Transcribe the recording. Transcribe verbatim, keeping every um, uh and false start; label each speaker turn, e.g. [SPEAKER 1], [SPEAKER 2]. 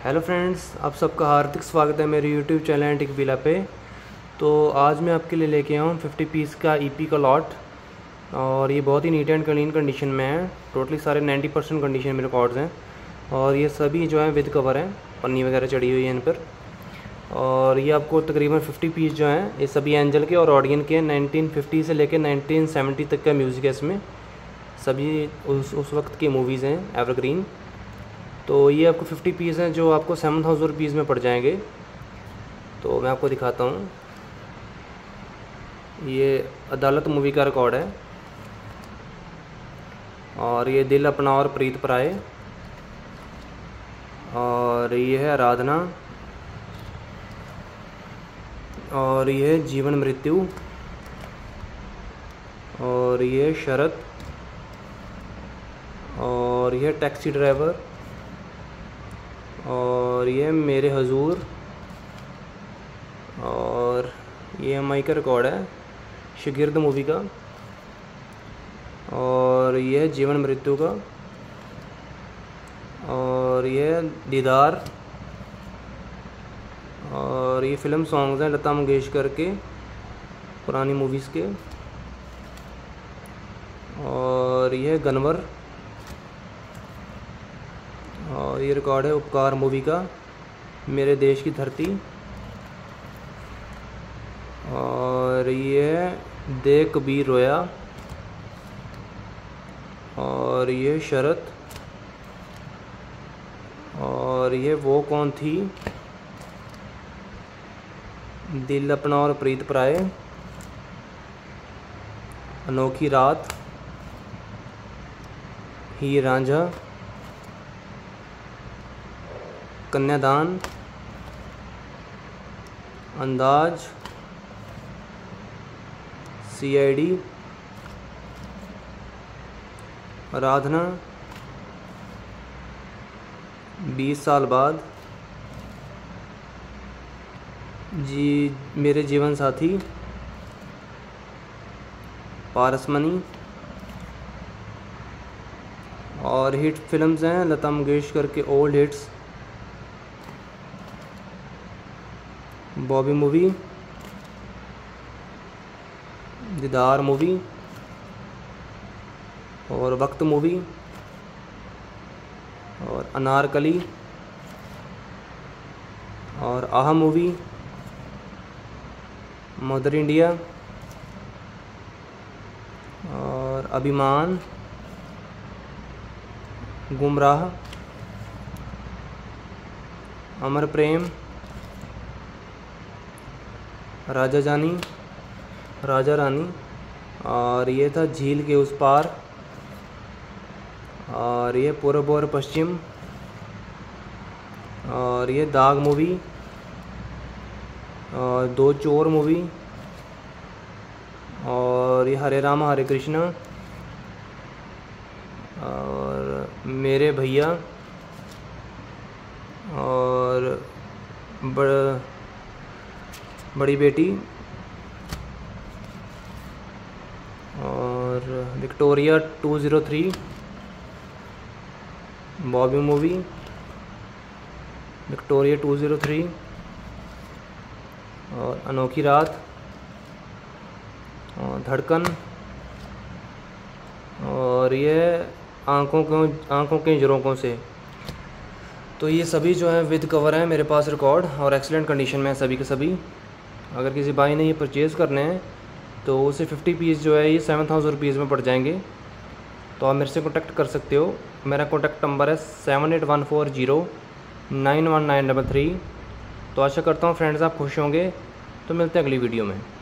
[SPEAKER 1] Hello friends, आप सबका हार्दिक स्वागत है मेरे यूट्यूब चैनल टिक विला पे। तो आज मैं आपके लिए लेके आया हूँ फिफ्टी पीस का ईपी का लॉट, और ये बहुत ही नीट एंड क्लीन कंडीशन में है। टोटली सारे नाइन्टी परसेंट कंडीशन में रिकॉर्ड्स हैं, और ये सभी जो है विद कवर हैं, पन्नी वगैरह चढ़ी हुई है इन पर। और ये आपको तकरीबन फिफ्टी पीस जो हैं ये सभी एंजल के और ऑडियन के नाइनटीन फिफ्टी से लेकर नाइनटीन सेवेंटी तक का म्यूज़िक है इसमें। सभी उस उस वक्त की मूवीज़ हैं एवरग्रीन। तो ये आपको फिफ्टी पीस हैं जो आपको सेवन थाउजेंड रुपीज़ में पड़ जाएंगे। तो मैं आपको दिखाता हूँ, ये अदालत मूवी का रिकॉर्ड है, और ये दिल अपना और प्रीत पराए, और ये है आराधना, और ये है जीवन मृत्यु, और ये है शरत, और ये है टैक्सी ड्राइवर, और ये मेरे हजूर, और ये एम आई का रिकॉर्ड है शागिर्द मूवी का, और ये है जीवन मृत्यु का, और ये है दीदार, और ये फिल्म सॉन्ग्स हैं लता मंगेशकर के पुरानी मूवीज़ के, और ये है गनवर, और ये रिकॉर्ड है उपकार मूवी का मेरे देश की धरती, और ये है दे कबीर रोया, और ये शरत, और ये वो कौन थी, दिल अपना और प्रीत पराए, अनोखी रात, हीर रांझा, कन्यादान, अंदाज, सी आई डी, आराधना, बीस साल बाद, जी मेरे जीवन साथी, पारसमनी, और हिट फिल्म्स हैं लता मंगेशकर के old hits, Bobby movie, Deedar movie, और वक्त मूवी, और अनारकली, और आहा मूवी, मदर इंडिया, और अभिमान, गुमराह, अमर प्रेम, राजा जानी, राजा रानी, और ये था झील के उस पार, और ये पूरब और पश्चिम, और ये दाग मूवी, और दो चोर मूवी, और ये हरे रामा हरे कृष्णा, और मेरे भैया, और बड़ बड़ी बेटी, और Victoria two zero three, Bobby movie, Victoria two zero three, और अनोखी रात, और धड़कन, और ये आंखों को आंखों के झरोकों से। तो ये सभी जो है विद कवर हैं मेरे पास रिकॉर्ड, और एक्सीलेंट कंडीशन में है सभी के सभी। अगर किसी भाई ने ये परचेज़ करने हैं तो उसे फिफ्टी पीस जो है ये सेवन थाउजेंड रुपीज़ में पड़ जाएंगे। तो आप मेरे से कॉन्टैक्ट कर सकते हो। मेरा कॉन्टैक्ट नंबर है seven eight one four zero nine one nine double three. तो आशा करता हूँ फ्रेंड्स आप खुश होंगे। तो मिलते हैं अगली वीडियो में।